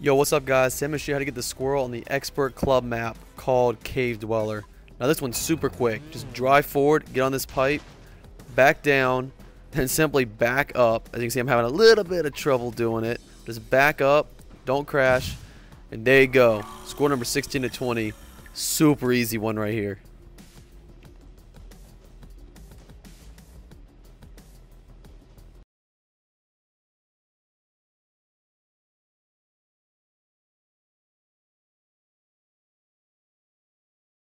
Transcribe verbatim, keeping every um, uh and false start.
Yo, what's up guys? Today I'm going to show you how to get the squirrel on the expert club map called Cave Dweller. Now this one's super quick. Just drive forward, get on this pipe, back down, then simply back up. As you can see, I'm having a little bit of trouble doing it. Just back up, don't crash, and there you go. Score number sixteen to twenty. Super easy one right here.